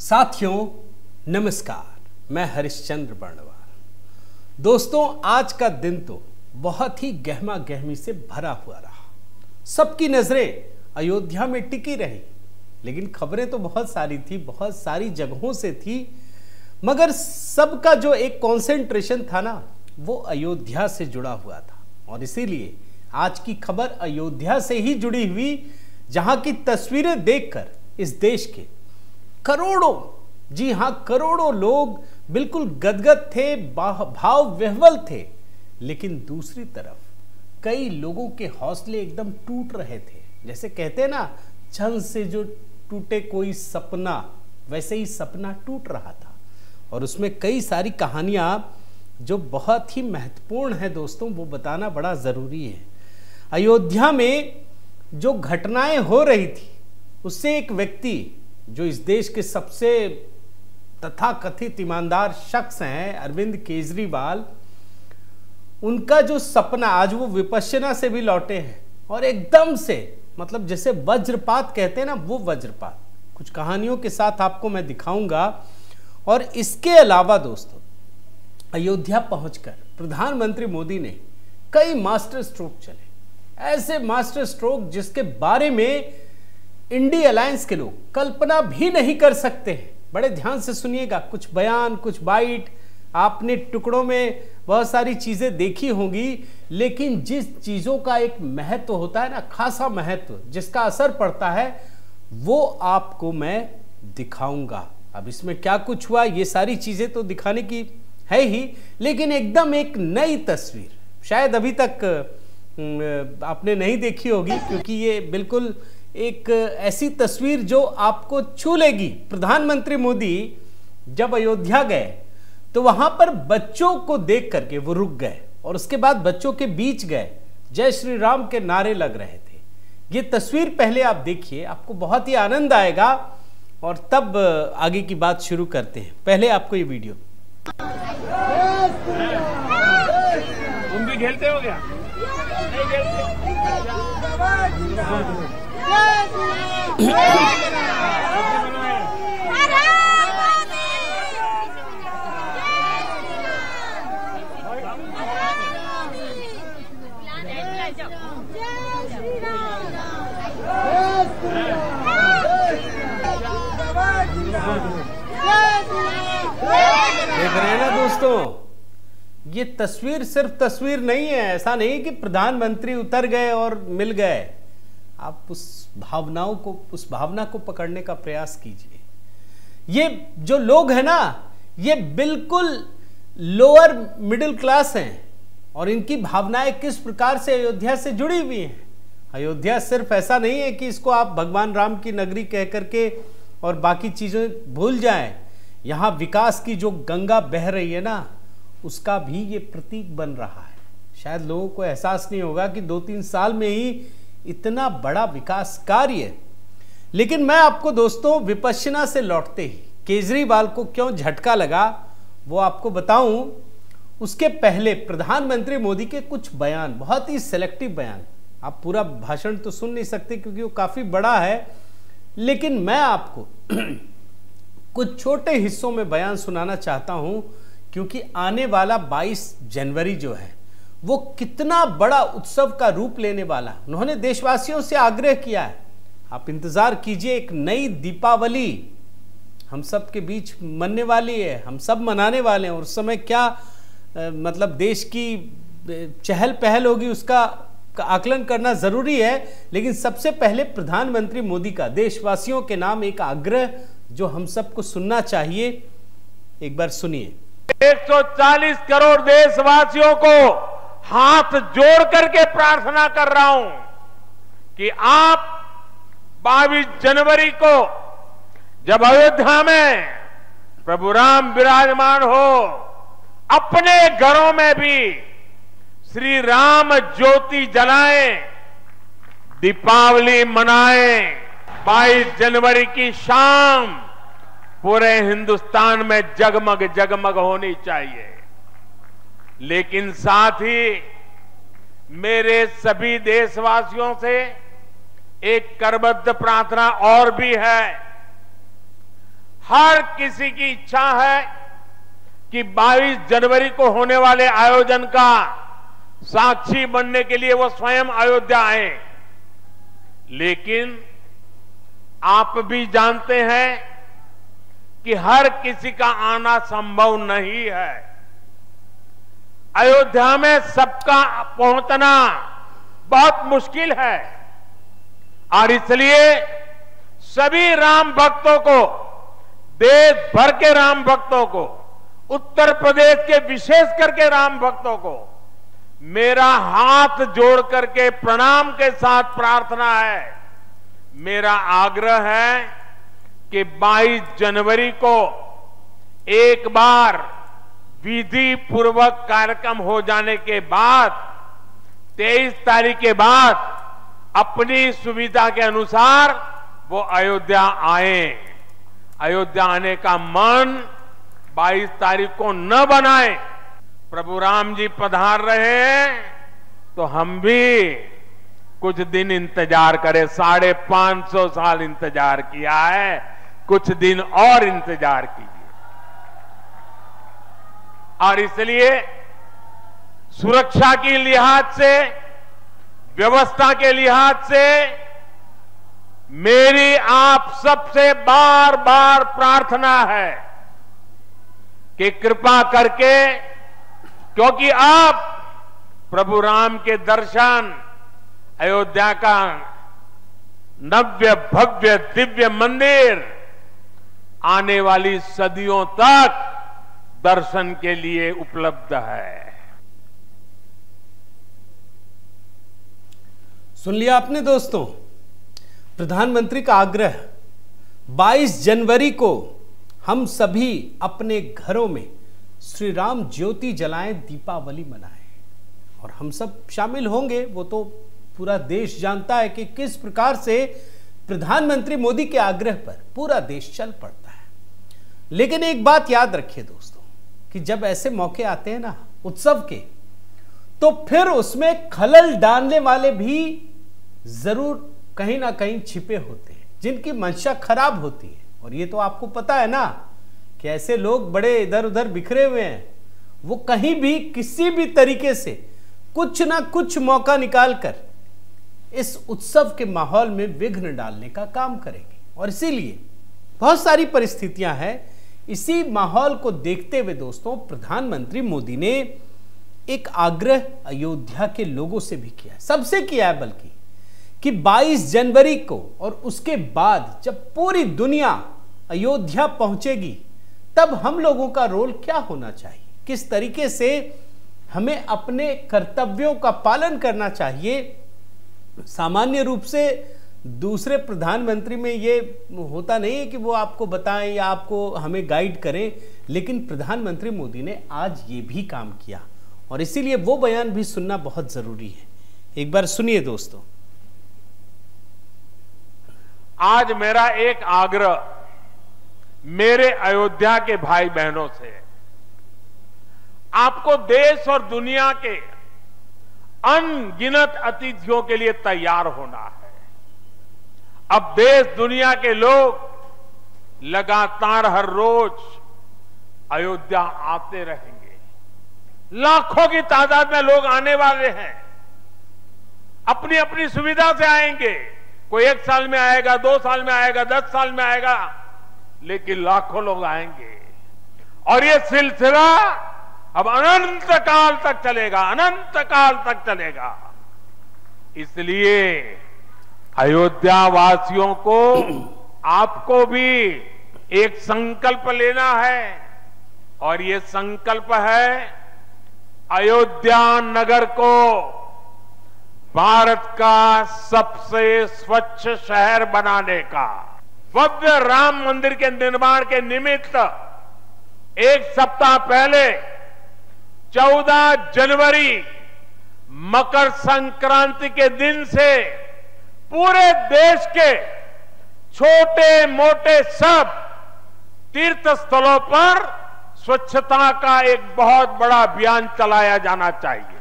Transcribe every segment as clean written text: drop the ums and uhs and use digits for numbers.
साथियों नमस्कार, मैं हरिश्चंद्र बर्णवाल। दोस्तों, आज का दिन तो बहुत ही गहमा गहमी से भरा हुआ रहा। सबकी नजरें अयोध्या में टिकी रही, लेकिन खबरें तो बहुत सारी थी, बहुत सारी जगहों से थी, मगर सबका जो एक कंसंट्रेशन था ना, वो अयोध्या से जुड़ा हुआ था। और इसीलिए आज की खबर अयोध्या से ही जुड़ी हुई, जहां की तस्वीरें देखकर इस देश के करोड़ों, जी हां करोड़ों लोग बिल्कुल गदगद थे, भाव विह्वल थे। लेकिन दूसरी तरफ कई लोगों के हौसले एकदम टूट रहे थे। जैसे कहते हैं ना, छन से जो टूटे कोई सपना, वैसे ही सपना टूट रहा था। और उसमें कई सारी कहानियां जो बहुत ही महत्वपूर्ण है दोस्तों, वो बताना बड़ा जरूरी है। अयोध्या में जो घटनाएं हो रही थी, उससे एक व्यक्ति जो इस देश के सबसे तथाकथित ईमानदार शख्स हैं, अरविंद केजरीवाल, उनका जो सपना, आज वो विपश्यना से भी लौटे हैं और एकदम से, मतलब जैसे वज्रपात कहते हैं ना, वो वज्रपात कुछ कहानियों के साथ आपको मैं दिखाऊंगा। और इसके अलावा दोस्तों, अयोध्या पहुंचकर प्रधानमंत्री मोदी ने कई मास्टर स्ट्रोक चले, ऐसे मास्टर स्ट्रोक जिसके बारे में इंडिया अलायंस के लोग कल्पना भी नहीं कर सकते हैं। बड़े ध्यान से सुनिएगा, कुछ बयान, कुछ बाइट, आपने टुकड़ों में बहुत सारी चीजें देखी होंगी, लेकिन जिस चीजों का एक महत्व होता है ना, खासा महत्व, जिसका असर पड़ता है, वो आपको मैं दिखाऊंगा। अब इसमें क्या कुछ हुआ, ये सारी चीजें तो दिखाने की है ही, लेकिन एकदम एक नई तस्वीर शायद अभी तक आपने नहीं देखी होगी, क्योंकि ये बिल्कुल एक ऐसी तस्वीर जो आपको छू लेगी। प्रधानमंत्री मोदी जब अयोध्या गए तो वहां पर बच्चों को देख करके वो रुक गए और उसके बाद बच्चों के बीच गए, जय श्री राम के नारे लग रहे थे। ये तस्वीर पहले आप देखिए, आपको बहुत ही आनंद आएगा और तब आगे की बात शुरू करते हैं। पहले आपको ये वीडियो। तुम भी खेलते हो क्या? नहीं खेलते। देख रहे हैं ना दोस्तों, ये तस्वीर सिर्फ तस्वीर नहीं है। ऐसा नहीं कि प्रधानमंत्री उतर गए और मिल गए। आप उस भावना को पकड़ने का प्रयास कीजिए। ये जो लोग हैं ना, ये बिल्कुल लोअर मिडिल क्लास हैं और इनकी भावनाएं किस प्रकार से अयोध्या से जुड़ी हुई हैं। अयोध्या सिर्फ ऐसा नहीं है कि इसको आप भगवान राम की नगरी कह करके और बाकी चीजें भूल जाएं। यहां विकास की जो गंगा बह रही है ना, उसका भी ये प्रतीक बन रहा है। शायद लोगों को एहसास नहीं होगा कि 2-3 साल में ही इतना बड़ा विकास कार्य। लेकिन मैं आपको दोस्तों विपश्यना से लौटते ही केजरीवाल को क्यों झटका लगा, वो आपको बताऊं। उसके पहले प्रधानमंत्री मोदी के कुछ बयान, बहुत ही सिलेक्टिव बयान, आप पूरा भाषण तो सुन नहीं सकते क्योंकि वो काफी बड़ा है, लेकिन मैं आपको कुछ छोटे हिस्सों में बयान सुनाना चाहता हूं, क्योंकि आने वाला 22 जनवरी जो है, वो कितना बड़ा उत्सव का रूप लेने वाला। उन्होंने देशवासियों से आग्रह किया है, आप इंतजार कीजिए, एक नई दीपावली हम सब के बीच मनने वाली है, हम सब मनाने वाले हैं। और उस समय क्या मतलब देश की चहल पहल होगी, उसका आकलन करना जरूरी है। लेकिन सबसे पहले प्रधानमंत्री मोदी का देशवासियों के नाम एक आग्रह जो हम सबको सुनना चाहिए, एक बार सुनिए। 140 करोड़ देशवासियों को हाथ जोड़ करके प्रार्थना कर रहा हूं कि आप 22 जनवरी को जब अयोध्या में प्रभु राम विराजमान हो, अपने घरों में भी श्री राम ज्योति जलाएं, दीपावली मनाएं। 22 जनवरी की शाम पूरे हिंदुस्तान में जगमग जगमग होनी चाहिए। लेकिन साथ ही मेरे सभी देशवासियों से एक करबद्ध प्रार्थना और भी है। हर किसी की इच्छा है कि 22 जनवरी को होने वाले आयोजन का साक्षी बनने के लिए वो स्वयं अयोध्या आए। लेकिन आप भी जानते हैं कि हर किसी का आना संभव नहीं है। अयोध्या में सबका पहुंचना बहुत मुश्किल है और इसलिए सभी राम भक्तों को, देश भर के राम भक्तों को, उत्तर प्रदेश के विशेष करके राम भक्तों को मेरा हाथ जोड़ करके प्रणाम के साथ प्रार्थना है, मेरा आग्रह है कि 22 जनवरी को एक बार विधि पूर्वक कार्यक्रम हो जाने के बाद 23 तारीख के बाद अपनी सुविधा के अनुसार वो अयोध्या आए। अयोध्या आने का मन 22 तारीख को न बनाए। प्रभु राम जी पधार रहे हैं तो हम भी कुछ दिन इंतजार करें। 550 साल इंतजार किया है, कुछ दिन और इंतजार कीजिए। और इसलिए सुरक्षा के लिहाज से, व्यवस्था के लिहाज से मेरी आप सबसे बार बार प्रार्थना है कि कृपा करके, क्योंकि आप प्रभु राम के दर्शन, अयोध्या का नव्य भव्य दिव्य मंदिर आने वाली सदियों तक दर्शन के लिए उपलब्ध है। सुन लिया आपने दोस्तों, प्रधानमंत्री का आग्रह 22 जनवरी को हम सभी अपने घरों में श्री राम ज्योति जलाएं, दीपावली मनाएं और हम सब शामिल होंगे। वो तो पूरा देश जानता है कि किस प्रकार से प्रधानमंत्री मोदी के आग्रह पर पूरा देश चल पड़ता है। लेकिन एक बात याद रखिए दोस्तों कि जब ऐसे मौके आते हैं ना उत्सव के, तो फिर उसमें खलल डालने वाले भी जरूर कहीं ना कहीं छिपे होते हैं, जिनकी मंशा खराब होती है। और ये तो आपको पता है ना कि ऐसे लोग बड़े इधर उधर बिखरे हुए हैं, वो कहीं भी किसी भी तरीके से कुछ ना कुछ मौका निकालकर इस उत्सव के माहौल में विघ्न डालने का काम करेंगे। और इसीलिए बहुत सारी परिस्थितियां हैं। इसी माहौल को देखते हुए दोस्तों प्रधानमंत्री मोदी ने एक आग्रह अयोध्या के लोगों से भी किया है, सबसे किया है बल्कि, कि 22 जनवरी को और उसके बाद जब पूरी दुनिया अयोध्या पहुंचेगी तब हम लोगों का रोल क्या होना चाहिए, किस तरीके से हमें अपने कर्तव्यों का पालन करना चाहिए। सामान्य रूप से दूसरे प्रधानमंत्री में ये होता नहीं है कि वो आपको बताएं या आपको हमें गाइड करें, लेकिन प्रधानमंत्री मोदी ने आज ये भी काम किया और इसीलिए वो बयान भी सुनना बहुत जरूरी है। एक बार सुनिए दोस्तों। आज मेरा एक आग्रह मेरे अयोध्या के भाई बहनों से, आपको देश और दुनिया के अनगिनत अतिथियों के लिए तैयार होना है। अब देश दुनिया के लोग लगातार हर रोज अयोध्या आते रहेंगे। लाखों की तादाद में लोग आने वाले हैं, अपनी अपनी सुविधा से आएंगे। कोई 1 साल में आएगा, 2 साल में आएगा, 10 साल में आएगा, लेकिन लाखों लोग आएंगे और ये सिलसिला अब अनंत काल तक चलेगा, अनंत काल तक चलेगा। इसलिए अयोध्या वासियों को, आपको भी एक संकल्प लेना है और ये संकल्प है अयोध्या नगर को भारत का सबसे स्वच्छ शहर बनाने का। भव्य राम मंदिर के निर्माण के निमित्त 1 सप्ताह पहले 14 जनवरी मकर संक्रांति के दिन से पूरे देश के छोटे मोटे सब तीर्थ स्थलों पर स्वच्छता का एक बहुत बड़ा अभियान चलाया जाना चाहिए।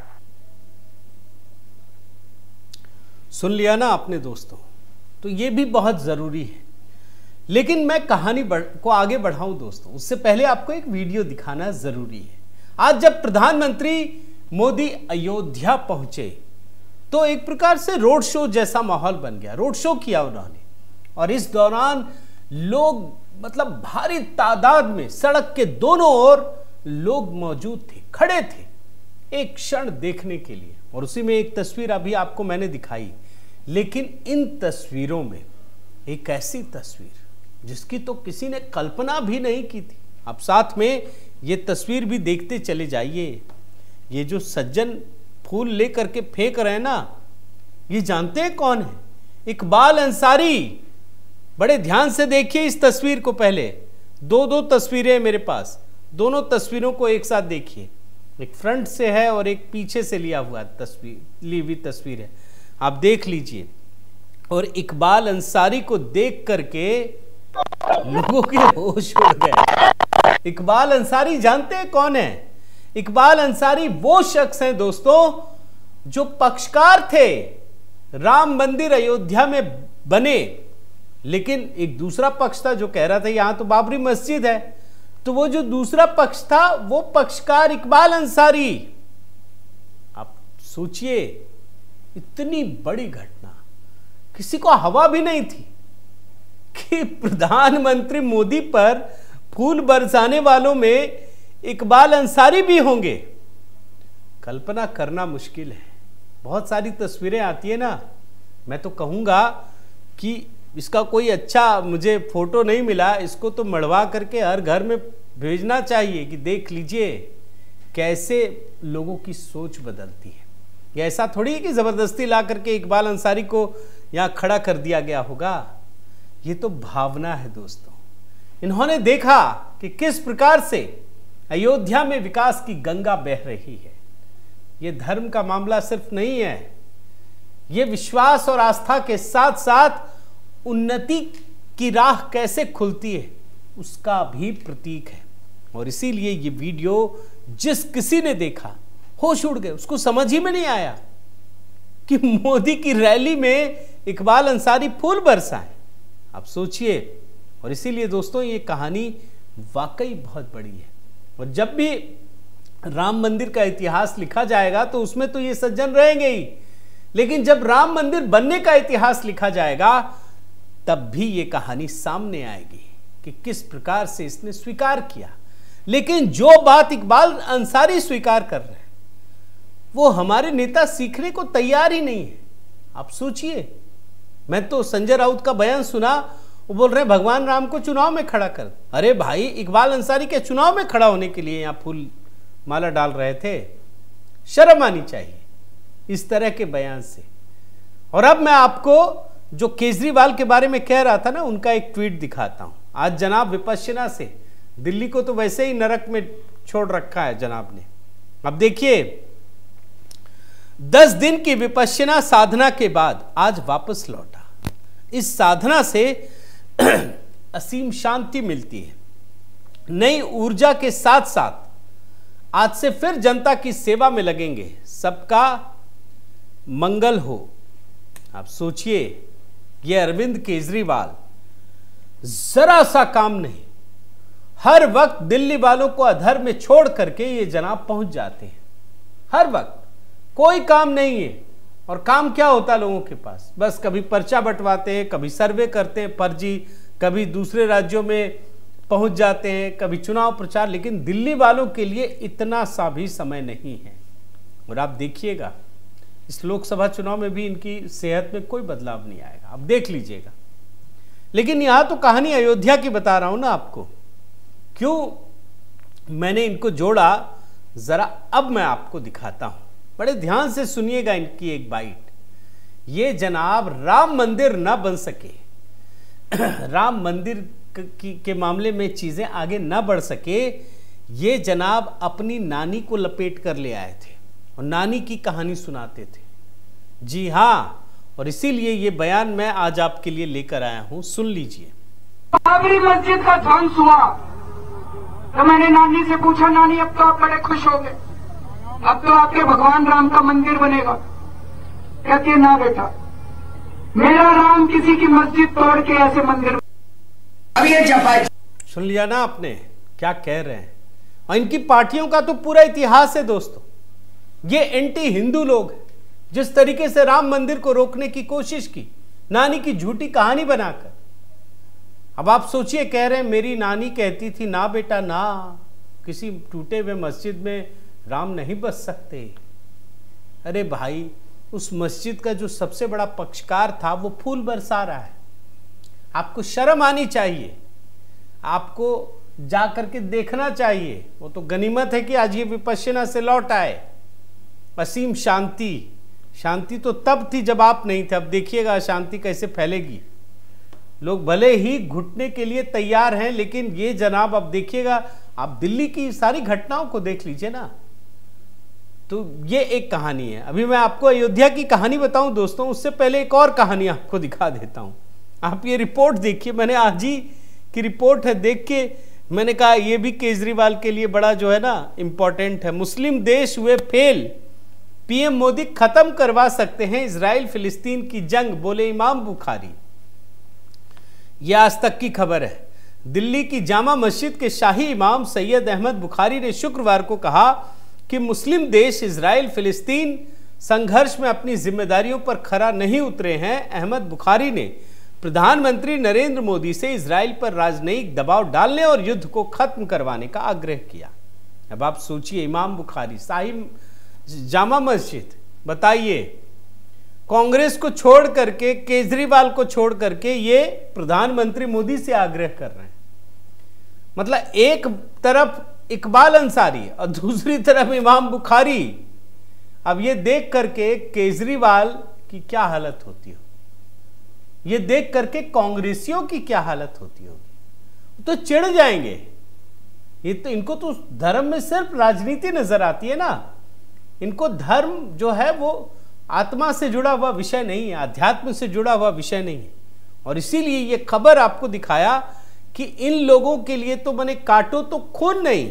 सुन लिया ना आपने दोस्तों, तो ये भी बहुत जरूरी है। लेकिन मैं कहानी को आगे बढ़ाऊं दोस्तों, उससे पहले आपको एक वीडियो दिखाना जरूरी है। आज जब प्रधानमंत्री मोदी अयोध्या पहुंचे तो एक प्रकार से रोड शो जैसा माहौल बन गया। रोड शो किया उन्होंने और इस दौरान लोग मतलब भारी तादाद में सड़क के दोनों ओर लोग मौजूद थे, खड़े थे एक क्षण देखने के लिए। और उसी में एक तस्वीर अभी आपको मैंने दिखाई, लेकिन इन तस्वीरों में एक ऐसी तस्वीर जिसकी तो किसी ने कल्पना भी नहीं की थी। आप साथ में ये तस्वीर भी देखते चले जाइए। ये जो सज्जन फूल लेकर के फेंक रहे हैं ना, ये जानते हैं कौन है? इकबाल अंसारी। बड़े ध्यान से देखिए इस तस्वीर को। पहले दो तस्वीरें मेरे पास, दोनों तस्वीरों को एक साथ देखिए। एक फ्रंट से है और एक पीछे से ली हुई तस्वीर है। आप देख लीजिए। और इकबाल अंसारी को देख करके लोगों के होश उड़ गए। इकबाल अंसारी जानते हैं कौन है? इकबाल अंसारी वो शख्स हैं दोस्तों जो पक्षकार थे। राम मंदिर अयोध्या में बने, लेकिन एक दूसरा पक्ष था जो कह रहा था यहां तो बाबरी मस्जिद है। तो वो जो दूसरा पक्ष था वो पक्षकार इकबाल अंसारी। आप सोचिए, इतनी बड़ी घटना, किसी को हवा भी नहीं थी कि प्रधानमंत्री मोदी पर फूल बरसाने वालों में इकबाल अंसारी भी होंगे। कल्पना करना मुश्किल है। बहुत सारी तस्वीरें आती है ना, मैं तो कहूंगा कि इसका कोई अच्छा मुझे फोटो नहीं मिला, इसको तो मढ़वा करके हर घर में भेजना चाहिए कि देख लीजिए कैसे लोगों की सोच बदलती है। ये ऐसा थोड़ी है कि जबरदस्ती ला करके इकबाल अंसारी को यहां खड़ा कर दिया गया होगा। ये तो भावना है दोस्तों। इन्होंने देखा कि किस प्रकार से अयोध्या में विकास की गंगा बह रही है। ये धर्म का मामला सिर्फ नहीं है, ये विश्वास और आस्था के साथ साथ उन्नति की राह कैसे खुलती है उसका भी प्रतीक है। और इसीलिए ये वीडियो जिस किसी ने देखा होश उड़ गए। उसको समझ ही में नहीं आया कि मोदी की रैली में इकबाल अंसारी फूल बरसाएं। आप सोचिए। और इसीलिए दोस्तों ये कहानी वाकई बहुत बड़ी है। और जब भी राम मंदिर का इतिहास लिखा जाएगा तो उसमें तो ये सज्जन रहेंगे ही, लेकिन जब राम मंदिर बनने का इतिहास लिखा जाएगा तब भी ये कहानी सामने आएगी कि किस प्रकार से इसने स्वीकार किया। लेकिन जो बात इकबाल अंसारी स्वीकार कर रहे हैं वो हमारे नेता सीखने को तैयार ही नहीं है। आप सोचिए, मैं तो संजय राउत का बयान सुना, वो बोल रहे हैं भगवान राम को चुनाव में खड़ा कर। अरे भाई, इकबाल अंसारी के चुनाव में खड़ा होने के लिए यहां फूल माला डाल रहे थे? शर्म आनी चाहिए इस तरह के बयान से। और अब मैं आपको जो केजरीवाल के बारे में कह रहा था ना, उनका एक ट्वीट दिखाता हूं। आज जनाब विपश्यना से, दिल्ली को तो वैसे ही नरक में छोड़ रखा है जनाब ने। अब देखिए, 10 दिन की विपश्यना साधना के बाद आज वापस लौटा। इस साधना से असीम शांति मिलती है। नई ऊर्जा के साथ साथ आज से फिर जनता की सेवा में लगेंगे। सबका मंगल हो। आप सोचिए, ये अरविंद केजरीवाल जरा सा काम नहीं, हर वक्त दिल्ली वालों को अधर में छोड़ करके ये जनाब पहुंच जाते हैं। हर वक्त कोई काम नहीं है। और काम क्या होता है लोगों के पास? बस कभी पर्चा बंटवाते हैं, कभी सर्वे करते हैं फर्जी, कभी दूसरे राज्यों में पहुंच जाते हैं, कभी चुनाव प्रचार। लेकिन दिल्ली वालों के लिए इतना सा भी समय नहीं है। और आप देखिएगा, इस लोकसभा चुनाव में भी इनकी सेहत में कोई बदलाव नहीं आएगा, आप देख लीजिएगा। लेकिन यहां तो कहानी अयोध्या की बता रहा हूं ना आपको। क्यों मैंने इनको जोड़ा, जरा अब मैं आपको दिखाता हूं। बड़े ध्यान से सुनिएगा इनकी एक बाइट। ये जनाब राम मंदिर ना बन सके, राम मंदिर के मामले में चीजें आगे ना बढ़ सके, ये जनाब अपनी नानी को लपेट कर ले आए थे और नानी की कहानी सुनाते थे। जी हां, और इसीलिए ये बयान मैं आज आपके लिए लेकर आया हूं, सुन लीजिए। बाबरी मस्जिद का ध्वंस हुआ तो मैंने नानी से पूछा, नानी अब तो आप बड़े खुश हो गए, अब तो आपके भगवान राम का मंदिर बनेगा? कहती है ना बेटा, मेरा राम किसी की मस्जिद तोड़ के ऐसे मंदिर। अब ये जफा सुन लिया ना आपने क्या कह रहे हैं। और इनकी पार्टियों का तो पूरा इतिहास है दोस्तों। ये एंटी हिंदू लोग हैं। जिस तरीके से राम मंदिर को रोकने की कोशिश की, नानी की झूठी कहानी बनाकर। अब आप सोचिए, कह रहे हैं मेरी नानी कहती थी ना बेटा ना, किसी टूटे हुए मस्जिद में राम नहीं बस सकते। अरे भाई, उस मस्जिद का जो सबसे बड़ा पक्षकार था वो फूल बरसा रहा है। आपको शर्म आनी चाहिए, आपको जा करके देखना चाहिए। वो तो गनीमत है कि आज ये विपश्यना से लौट आए। असीम शांति, शांति तो तब थी जब आप नहीं थे। अब देखिएगा शांति कैसे फैलेगी। लोग भले ही घुटने के लिए तैयार हैं, लेकिन ये जनाब अब देखिएगा, आप दिल्ली की सारी घटनाओं को देख लीजिए ना। तो ये एक कहानी है। अभी मैं आपको अयोध्या की कहानी बताऊं दोस्तों, उससे पहले एक और कहानी आपको दिखा देता हूं। आप ये रिपोर्ट देखिए, मैंने आज ही की रिपोर्ट है, देख के मैंने कहा ये भी केजरीवाल के लिए बड़ा जो है ना इंपॉर्टेंट है। मुस्लिम देश हुए फेल, पीएम मोदी खत्म करवा सकते हैं इजराइल फिलिस्तीन की जंग, बोले इमाम बुखारी। यह आज तक की खबर है। दिल्ली की जामा मस्जिद के शाही इमाम सैयद अहमद बुखारी ने शुक्रवार को कहा कि मुस्लिम देश इजराइल फिलिस्तीन संघर्ष में अपनी जिम्मेदारियों पर खरा नहीं उतरे हैं। अहमद बुखारी ने प्रधानमंत्री नरेंद्र मोदी से इजराइल पर राजनयिक दबाव डालने और युद्ध को खत्म करवाने का आग्रह किया। अब आप सोचिए, इमाम बुखारी, शाही जामा मस्जिद, बताइए, कांग्रेस को छोड़ करके, केजरीवाल को छोड़ करके ये प्रधानमंत्री मोदी से आग्रह कर रहे हैं। मतलब एक तरफ इकबाल अंसारी और दूसरी तरफ इमाम बुखारी। अब ये देख करके केजरीवाल की क्या हालत होती हो, ये देख करके कांग्रेसियों की क्या हालत होती होगी, तो चिढ़ जाएंगे। ये तो, इनको तो धर्म में सिर्फ राजनीति नजर आती है ना। इनको धर्म जो है वो आत्मा से जुड़ा हुआ विषय नहीं है, अध्यात्म से जुड़ा हुआ विषय नहीं है। और इसीलिए ये खबर आपको दिखाया कि इन लोगों के लिए तो मैंने काटो तो खून नहीं,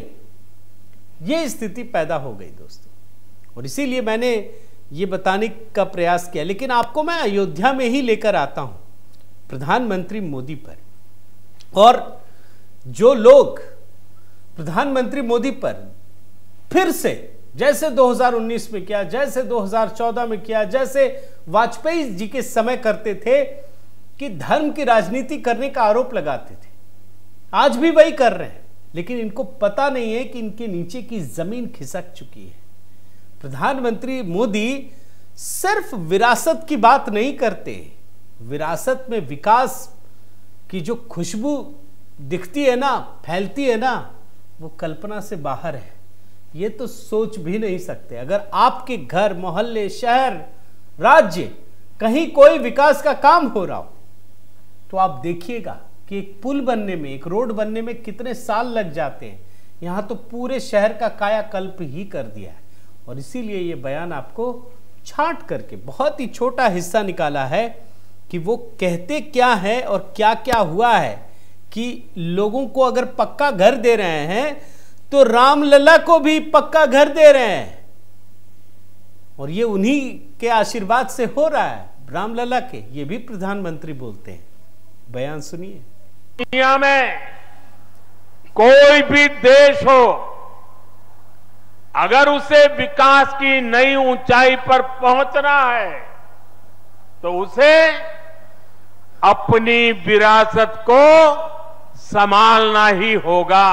ये स्थिति पैदा हो गई दोस्तों। और इसीलिए मैंने ये बताने का प्रयास किया। लेकिन आपको मैं अयोध्या में ही लेकर आता हूं, प्रधानमंत्री मोदी पर। और जो लोग प्रधानमंत्री मोदी पर फिर से, जैसे 2019 में किया, जैसे 2014 में किया, जैसे वाजपेयी जी के समय करते थे कि धर्म की राजनीति करने का आरोप लगाते थे, आज भी वही कर रहे हैं। लेकिन इनको पता नहीं है कि इनके नीचे की जमीन खिसक चुकी है। प्रधानमंत्री मोदी सिर्फ विरासत की बात नहीं करते, विरासत में विकास की जो खुशबू दिखती है ना, फैलती है ना, वो कल्पना से बाहर है। ये तो सोच भी नहीं सकते। अगर आपके घर, मोहल्ले, शहर, राज्य कहीं कोई विकास का काम हो रहा हो, तो आप देखिएगा कि एक पुल बनने में, एक रोड बनने में कितने साल लग जाते हैं। यहां तो पूरे शहर का कायाकल्प ही कर दिया है। और इसीलिए ये बयान आपको छांट करके बहुत ही छोटा हिस्सा निकाला है कि वो कहते क्या है और क्या क्या हुआ है। कि लोगों को अगर पक्का घर दे रहे हैं तो रामलला को भी पक्का घर दे रहे हैं, और ये उन्हीं के आशीर्वाद से हो रहा है, रामलला के। ये भी प्रधानमंत्री बोलते हैं। बयान सुनिए। दुनिया में कोई भी देश हो, अगर उसे विकास की नई ऊंचाई पर पहुंचना है तो उसे अपनी विरासत को संभालना ही होगा।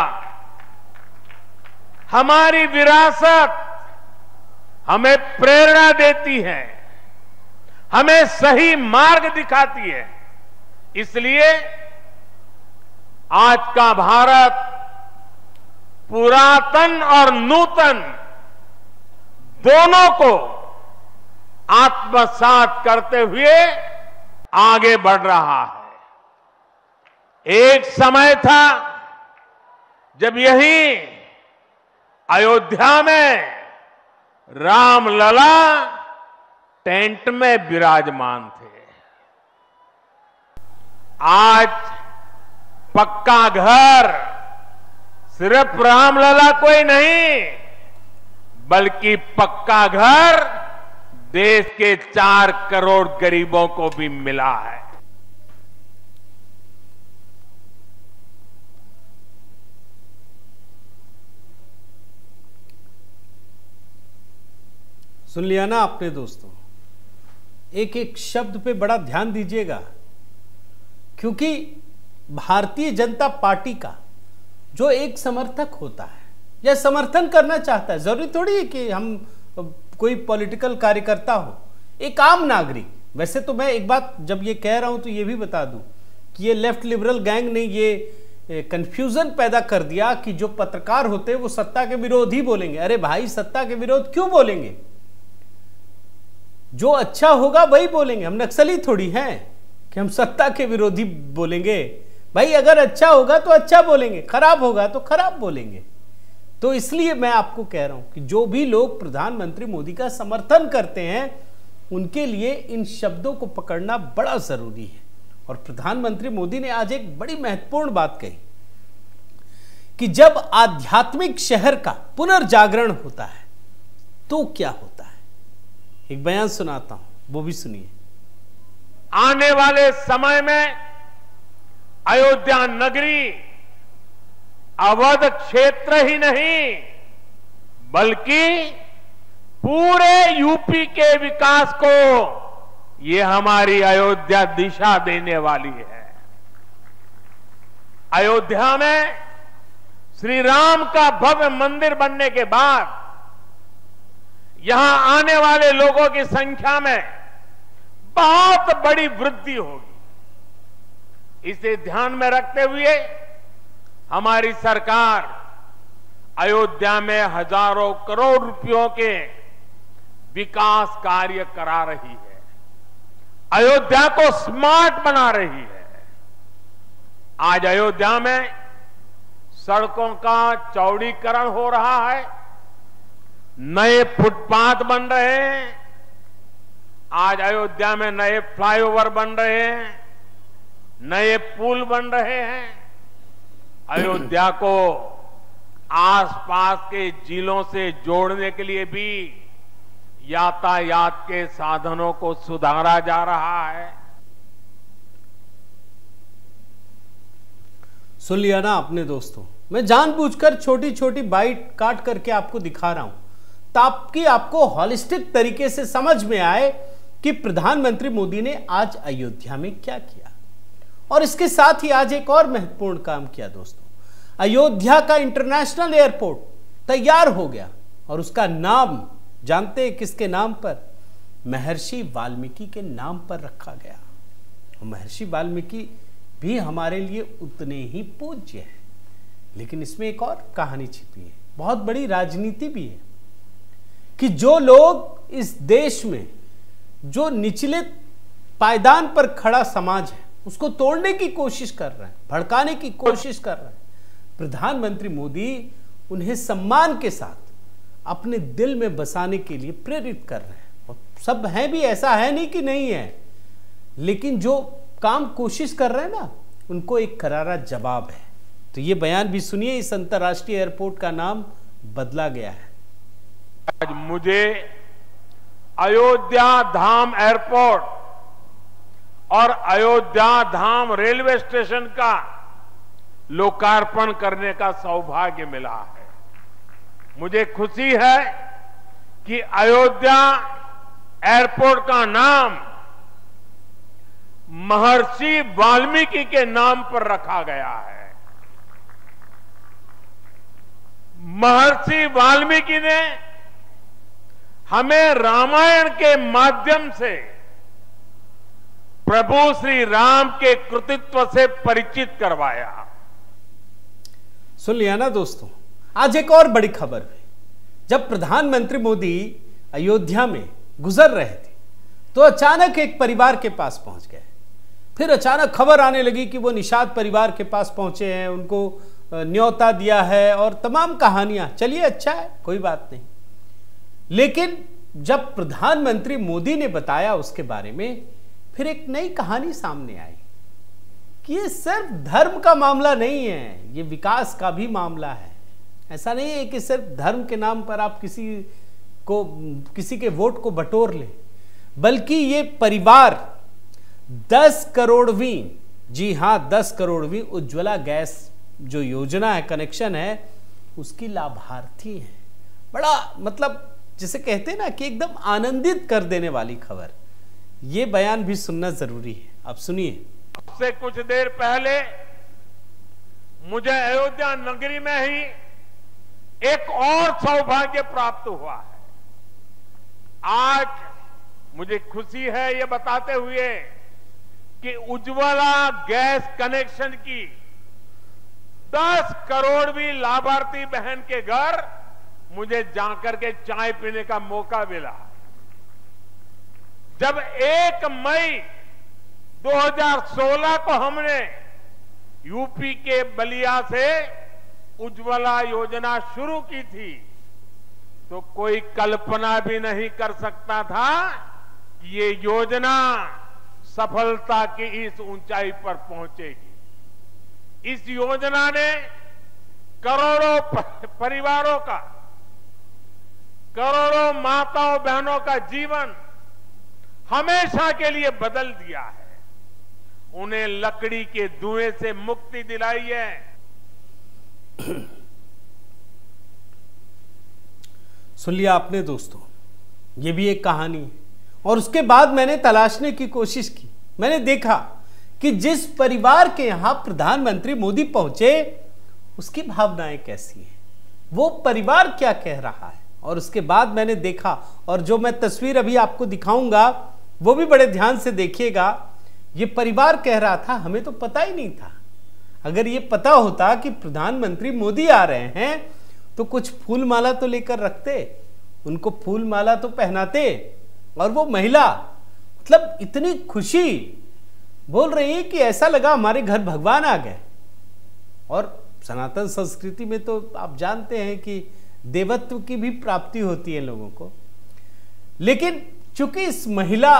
हमारी विरासत हमें प्रेरणा देती है, हमें सही मार्ग दिखाती है। इसलिए आज का भारत पुरातन और नूतन दोनों को आत्मसात करते हुए आगे बढ़ रहा है। एक समय था जब यही अयोध्या में रामलला टेंट में विराजमान थे। आज पक्का घर सिर्फ रामलला को ही नहीं, बल्कि पक्का घर देश के 4 करोड़ गरीबों को भी मिला है। सुन लिया ना आपने दोस्तों, एक एक शब्द पे बड़ा ध्यान दीजिएगा, क्योंकि भारतीय जनता पार्टी का जो एक समर्थक होता है या समर्थन करना चाहता है, जरूरी थोड़ी है कि हम कोई पॉलिटिकल कार्यकर्ता हो, एक आम नागरिक। वैसे तो मैं एक बात जब ये कह रहा हूं तो ये भी बता दूं कि ये लेफ्ट लिबरल गैंग ने ये कंफ्यूजन पैदा कर दिया कि जो पत्रकार होते हैं वो सत्ता के विरोध ही बोलेंगे। अरे भाई, सत्ता के विरोध क्यों बोलेंगे? जो अच्छा होगा वही बोलेंगे। हम नक्सली थोड़ी हैं कि हम सत्ता के विरोधी बोलेंगे। भाई, अगर अच्छा होगा तो अच्छा बोलेंगे, खराब होगा तो खराब बोलेंगे। तो इसलिए मैं आपको कह रहा हूं कि जो भी लोग प्रधानमंत्री मोदी का समर्थन करते हैं उनके लिए इन शब्दों को पकड़ना बड़ा जरूरी है। और प्रधानमंत्री मोदी ने आज एक बड़ी महत्वपूर्ण बात कही कि जब आध्यात्मिक शहर का पुनर्जागरण होता है तो क्या होता है। एक बयान सुनाता हूं, वो भी सुनिए। आने वाले समय में अयोध्या नगरी अवध क्षेत्र ही नहीं बल्कि पूरे यूपी के विकास को ये हमारी अयोध्या दिशा देने वाली है। अयोध्या में श्री राम का भव्य मंदिर बनने के बाद यहां आने वाले लोगों की संख्या में बहुत बड़ी वृद्धि होगी। इसे ध्यान में रखते हुए हमारी सरकार अयोध्या में हजारों करोड़ रुपयों के विकास कार्य करा रही है, अयोध्या को स्मार्ट बना रही है। आज अयोध्या में सड़कों का चौड़ीकरण हो रहा है, नए फुटपाथ बन रहे हैं, आज अयोध्या में नए फ्लाईओवर बन रहे हैं, नए पुल बन रहे हैं। अयोध्या को आसपास के जिलों से जोड़ने के लिए भी यातायात के साधनों को सुधारा जा रहा है। सुन लिया ना आपने दोस्तों, मैं जानबूझकर छोटी छोटी बाइट काट करके आपको दिखा रहा हूं ताकि आपको हॉलिस्टिक तरीके से समझ में आए कि प्रधानमंत्री मोदी ने आज अयोध्या में क्या किया। और इसके साथ ही आज एक और महत्वपूर्ण काम किया दोस्तों। अयोध्या का इंटरनेशनल एयरपोर्ट तैयार हो गया और उसका नाम जानते हैं किसके नाम पर? महर्षि वाल्मीकि के नाम पर रखा गया। महर्षि वाल्मीकि भी हमारे लिए उतने ही पूज्य हैं, लेकिन इसमें एक और कहानी छिपी है, बहुत बड़ी राजनीति भी है कि जो लोग इस देश में जो निचले पायदान पर खड़ा समाज है उसको तोड़ने की कोशिश कर रहे हैं, भड़काने की कोशिश कर रहे हैं, प्रधानमंत्री मोदी उन्हें सम्मान के साथ अपने दिल में बसाने के लिए प्रेरित कर रहे हैं। और सब हैं भी, ऐसा है नहीं कि नहीं है, लेकिन जो काम कोशिश कर रहे हैं ना उनको एक करारा जवाब है। तो ये बयान भी सुनिए। इस अंतर्राष्ट्रीय एयरपोर्ट का नाम बदला गया है। आज मुझे अयोध्या धाम एयरपोर्ट और अयोध्या धाम रेलवे स्टेशन का लोकार्पण करने का सौभाग्य मिला है। मुझे खुशी है कि अयोध्या एयरपोर्ट का नाम महर्षि वाल्मीकि के नाम पर रखा गया है। महर्षि वाल्मीकि ने हमें रामायण के माध्यम से प्रभु श्री राम के कृतित्व से परिचित करवाया। सुन लिया ना दोस्तों, आज एक और बड़ी खबर है। जब प्रधानमंत्री मोदी अयोध्या में गुजर रहे थे तो अचानक एक परिवार के पास पहुंच गए। फिर अचानक खबर आने लगी कि वो निषाद परिवार के पास पहुंचे हैं, उनको न्योता दिया है और तमाम कहानियां। चलिए, अच्छा है, कोई बात नहीं। लेकिन जब प्रधानमंत्री मोदी ने बताया उसके बारे में, फिर एक नई कहानी सामने आई कि ये सिर्फ धर्म का मामला नहीं है, ये विकास का भी मामला है। ऐसा नहीं है कि सिर्फ धर्म के नाम पर आप किसी के वोट को बटोर लें, बल्कि ये परिवार 10 करोड़वीं, जी हां 10 करोड़वीं उज्ज्वला गैस जो योजना है, कनेक्शन है, उसकी लाभार्थी है। बड़ा मतलब जिसे कहते हैं ना कि एकदम आनंदित कर देने वाली खबर, ये बयान भी सुनना जरूरी है। आप सुनिए। से कुछ देर पहले मुझे अयोध्या नगरी में ही एक और सौभाग्य प्राप्त हुआ है। आज मुझे खुशी है ये बताते हुए कि उज्ज्वला गैस कनेक्शन की 10 करोड़वीं लाभार्थी बहन के घर मुझे जाकर के चाय पीने का मौका मिला। जब 1 मई 2016 को हमने यूपी के बलिया से उज्ज्वला योजना शुरू की थी, तो कोई कल्पना भी नहीं कर सकता था कि ये योजना सफलता की इस ऊंचाई पर पहुंचेगी। इस योजना ने करोड़ों परिवारों का, करोड़ों माताओं बहनों का जीवन हमेशा के लिए बदल दिया है। उन्हें लकड़ी के धुएं से मुक्ति दिलाई है। सुन लिया आपने दोस्तों, ये भी एक कहानी है। और उसके बाद मैंने तलाशने की कोशिश की। मैंने देखा कि जिस परिवार के यहां प्रधानमंत्री मोदी पहुंचे उसकी भावनाएं कैसी हैं, वो परिवार क्या कह रहा है। और उसके बाद मैंने देखा, और जो मैं तस्वीर अभी आपको दिखाऊंगा वो भी बड़े ध्यान से देखिएगा। ये परिवार कह रहा था हमें तो पता ही नहीं था। अगर ये पता होता कि प्रधानमंत्री मोदी आ रहे हैं तो कुछ फूल माला तो लेकर रखते, उनको फूल माला तो पहनाते। और वो महिला मतलब इतनी खुशी बोल रही है कि ऐसा लगा हमारे घर भगवान आ गए। और सनातन संस्कृति में तो आप जानते हैं कि देवत्व की भी प्राप्ति होती है लोगों को। लेकिन चूंकि इस महिला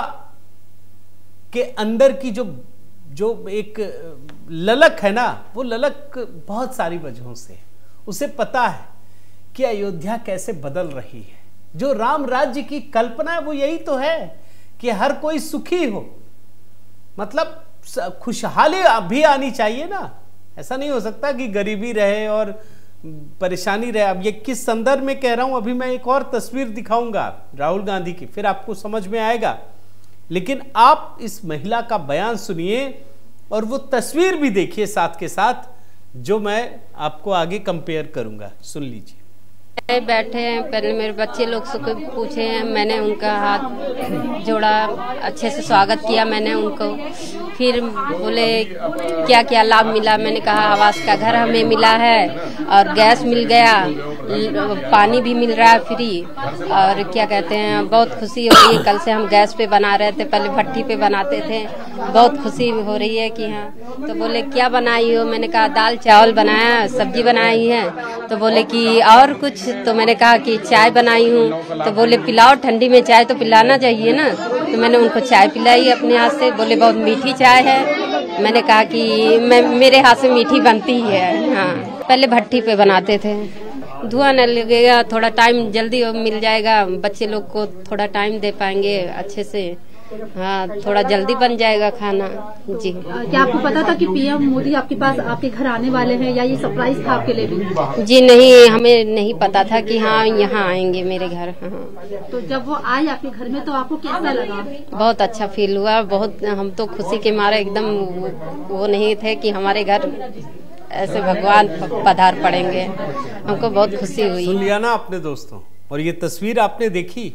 के अंदर की जो एक ललक है ना, वो ललक बहुत सारी वजहों से, उसे पता है कि अयोध्या कैसे बदल रही है। जो राम राज्य की कल्पना है वो यही तो है कि हर कोई सुखी हो, मतलब खुशहाली अभी आनी चाहिए ना। ऐसा नहीं हो सकता कि गरीबी रहे और परेशानी रहे। अब ये किस संदर्भ में कह रहा हूं, अभी मैं एक और तस्वीर दिखाऊंगा राहुल गांधी की, फिर आपको समझ में आएगा। लेकिन आप इस महिला का बयान सुनिए और वो तस्वीर भी देखिए साथ के साथ, जो मैं आपको आगे कंपेयर करूंगा। सुन लीजिए। बैठे हैं, पहले मेरे बच्चे लोग से पूछे हैं, मैंने उनका हाथ जोड़ा, अच्छे से स्वागत किया मैंने उनको। फिर बोले क्या क्या लाभ मिला, मैंने कहा आवास का घर हमें मिला है और गैस मिल गया, पानी भी मिल रहा है फ्री, और क्या कहते हैं बहुत खुशी हो रही है। कल से हम गैस पे बना रहे थे, पहले भट्टी पे बनाते थे, बहुत खुशी हो रही है कि हाँ। तो बोले क्या बनाई हो, मैंने कहा दाल चावल बनाया, सब्जी बनाई है। तो बोले कि और कुछ, तो मैंने कहा कि चाय बनाई हूँ। तो बोले पिलाओ, ठंडी में चाय तो पिलाना चाहिए ना। तो मैंने उनको चाय पिलाई अपने हाथ से। बोले बहुत मीठी चाय है। मैंने कहा कि मेरे हाथ से मीठी बनती ही है। हाँ, पहले भट्टी पे बनाते थे, धुआं न लगेगा, थोड़ा टाइम जल्दी मिल जाएगा, बच्चे लोग को थोड़ा टाइम दे पाएंगे अच्छे से। हाँ, थोड़ा जल्दी बन जाएगा खाना। जी, क्या आपको पता था कि पीएम मोदी आपके पास आपके घर आने वाले हैं, या ये सरप्राइज था आपके लिए भी? जी नहीं, हमें नहीं पता था कि हाँ यहाँ आएंगे मेरे घर। हाँ, तो जब वो आए आपके घर में तो आपको कैसा लगा? बहुत अच्छा फील हुआ। बहुत, हम तो खुशी के मारे एकदम वो नहीं थे कि हमारे घर ऐसे भगवान पधार पड़ेंगे। हमको बहुत खुशी हुई। सुन लिया ना आपने दोस्तों, और ये तस्वीर आपने देखी,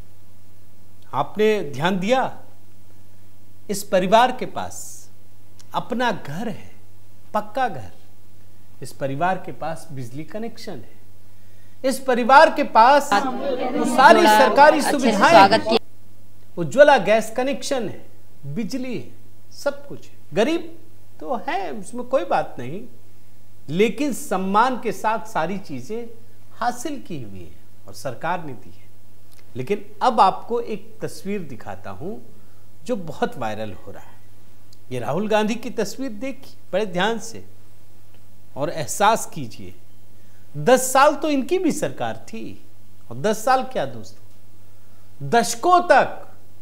आपने ध्यान दिया। इस परिवार के पास अपना घर है, पक्का घर। इस परिवार के पास बिजली कनेक्शन है। इस परिवार के पास तो सारी सरकारी सुविधाएं, उज्ज्वला गैस कनेक्शन है, बिजली है, सब कुछ है। गरीब तो है, उसमें कोई बात नहीं, लेकिन सम्मान के साथ सारी चीजें हासिल की हुई है और सरकार ने दी है। लेकिन अब आपको एक तस्वीर दिखाता हूं जो बहुत वायरल हो रहा है। ये राहुल गांधी की तस्वीर देखिए बड़े ध्यान से और एहसास कीजिए। 10 साल तो इनकी भी सरकार थी, और 10 साल क्या दोस्तों, दशकों तक।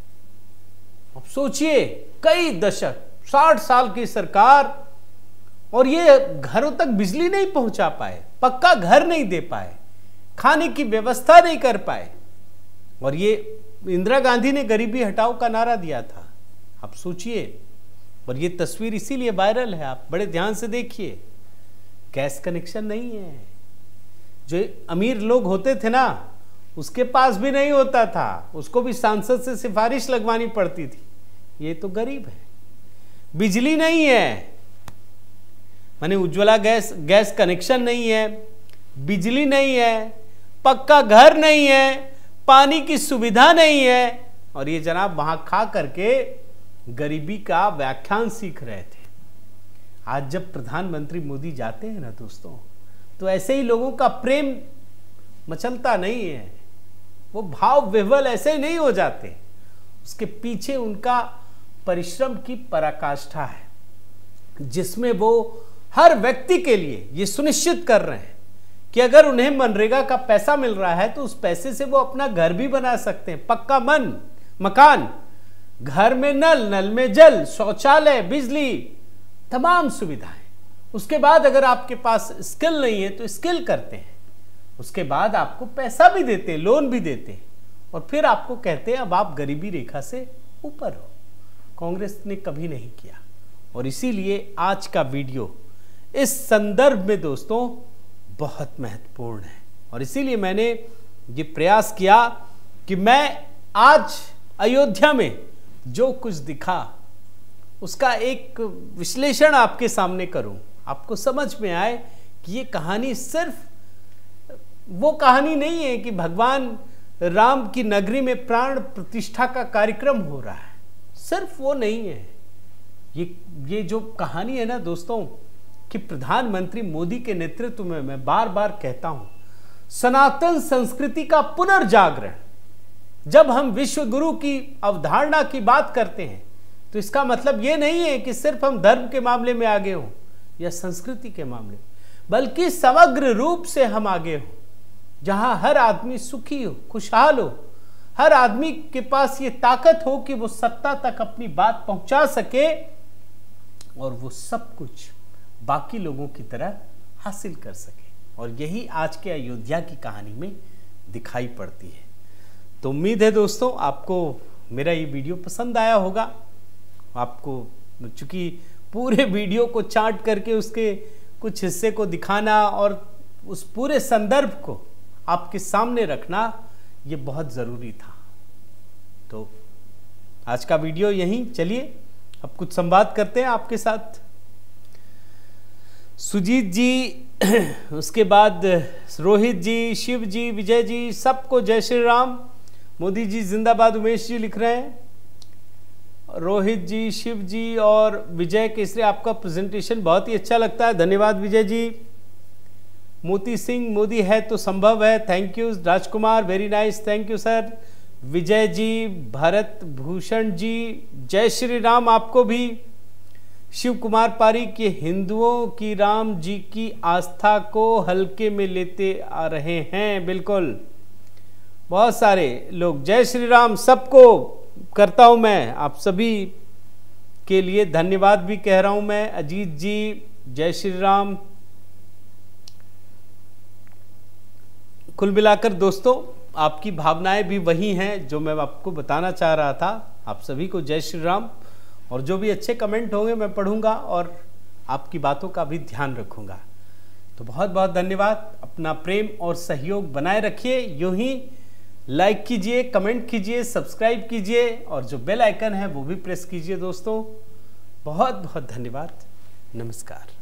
अब सोचिए, कई दशक, 60 साल की सरकार, और ये घरों तक बिजली नहीं पहुंचा पाए, पक्का घर नहीं दे पाए, खाने की व्यवस्था नहीं कर पाए। और ये इंदिरा गांधी ने गरीबी हटाओ का नारा दिया था, आप सोचिए। और ये तस्वीर इसीलिए वायरल है, आप बड़े ध्यान से देखिए। गैस कनेक्शन नहीं है, जो अमीर लोग होते थे ना उसके पास भी नहीं होता था, उसको भी सांसद से सिफारिश लगवानी पड़ती थी। ये तो गरीब है। बिजली नहीं है, माने उज्ज्वला गैस कनेक्शन नहीं है, बिजली नहीं है, पक्का घर नहीं है, पानी की सुविधा नहीं है, और ये जनाब वहां खा करके गरीबी का व्याख्यान सीख रहे थे। आज जब प्रधानमंत्री मोदी जाते हैं ना दोस्तों, तो ऐसे ही लोगों का प्रेम मचलता नहीं है, वो भाव विह्वल ऐसे ही नहीं हो जाते। उसके पीछे उनका परिश्रम की पराकाष्ठा है, जिसमें वो हर व्यक्ति के लिए ये सुनिश्चित कर रहे हैं कि अगर उन्हें मनरेगा का पैसा मिल रहा है तो उस पैसे से वो अपना घर भी बना सकते हैं, पक्का मकान, घर में नल, नल में जल, शौचालय, बिजली, तमाम सुविधाएं। उसके बाद अगर आपके पास स्किल नहीं है तो स्किल करते हैं, उसके बाद आपको पैसा भी देते हैं, लोन भी देते हैं, और फिर आपको कहते हैं अब आप गरीबी रेखा से ऊपर हो। कांग्रेस ने कभी नहीं किया। और इसीलिए आज का वीडियो इस संदर्भ में दोस्तों बहुत महत्वपूर्ण है, और इसीलिए मैंने ये प्रयास किया कि मैं आज अयोध्या में जो कुछ दिखा उसका एक विश्लेषण आपके सामने करूं, आपको समझ में आए कि ये कहानी सिर्फ वो कहानी नहीं है कि भगवान राम की नगरी में प्राण प्रतिष्ठा का कार्यक्रम हो रहा है, सिर्फ वो नहीं है। ये जो कहानी है ना दोस्तों, कि प्रधानमंत्री मोदी के नेतृत्व में, मैं बार बार कहता हूं, सनातन संस्कृति का पुनर्जागरण। जब हम विश्व गुरु की अवधारणा की बात करते हैं तो इसका मतलब ये नहीं है कि सिर्फ हम धर्म के मामले में आगे हों या संस्कृति के मामले में, बल्कि समग्र रूप से हम आगे हों, जहां हर आदमी सुखी हो, खुशहाल हो, हर आदमी के पास ये ताकत हो कि वो सत्ता तक अपनी बात पहुंचा सके और वो सब कुछ बाकी लोगों की तरह हासिल कर सके। और यही आज के अयोध्या की कहानी में दिखाई पड़ती है। तो उम्मीद है दोस्तों आपको मेरा ये वीडियो पसंद आया होगा। आपको चूंकि पूरे वीडियो को चार्ट करके उसके कुछ हिस्से को दिखाना और उस पूरे संदर्भ को आपके सामने रखना ये बहुत ज़रूरी था। तो आज का वीडियो यहीं, चलिए अब कुछ संवाद करते हैं आपके साथ। सुजीत जी, उसके बाद रोहित जी, शिव जी, विजय जी, सबको जय श्री राम। मोदी जी जिंदाबाद, उमेश जी लिख रहे हैं। रोहित जी, शिव जी और विजय केसरी, आपका प्रेजेंटेशन बहुत ही अच्छा लगता है, धन्यवाद विजय जी। मोती सिंह, मोदी है तो संभव है, thank you. Rajkumar, very nice, thank you sir. Vijay ji, Bharat Bhushan ji, जय श्री राम आपको भी। शिव कुमार पारीक, के हिंदुओं की राम जी की आस्था को हल्के में लेते आ रहे हैं, बिल्कुल। बहुत सारे लोग जय श्री राम सबको करता हूं मैं, आप सभी के लिए धन्यवाद भी कह रहा हूं मैं। अजीत जी, जय श्री राम। कुल मिलाकर दोस्तों आपकी भावनाएं भी वही हैं जो मैं आपको बताना चाह रहा था। आप सभी को जय श्री राम। और जो भी अच्छे कमेंट होंगे मैं पढ़ूंगा और आपकी बातों का भी ध्यान रखूंगा। तो बहुत बहुत धन्यवाद। अपना प्रेम और सहयोग बनाए रखिए, यूं ही लाइक कीजिए, कमेंट कीजिए, सब्सक्राइब कीजिए और जो बेल आइकन है वो भी प्रेस कीजिए दोस्तों। बहुत बहुत धन्यवाद, नमस्कार।